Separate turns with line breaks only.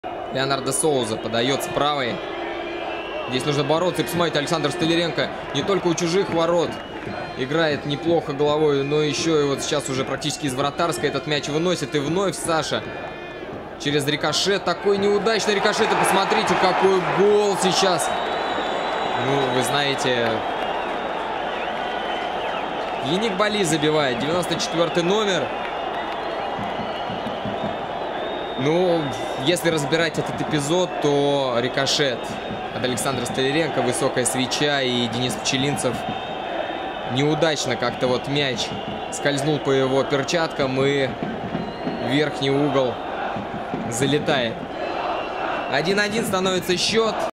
Леонардо Соуза подает с правой. Здесь нужно бороться. И посмотрите, Александр Столяренко не только у чужих ворот играет неплохо головой, но еще и вот сейчас уже практически из вратарской этот мяч выносит. И вновь Саша через рикошет. Такой неудачный рикошет. И посмотрите, какой гол сейчас. Ну, вы знаете, Яник Бали забивает. 94-й номер. Ну, если разбирать этот эпизод, то рикошет от Александра Столяренко, высокая свеча, и Денис Пчелинцев неудачно как-то вот мяч скользнул по его перчаткам и в верхний угол залетает. 1-1 становится счет.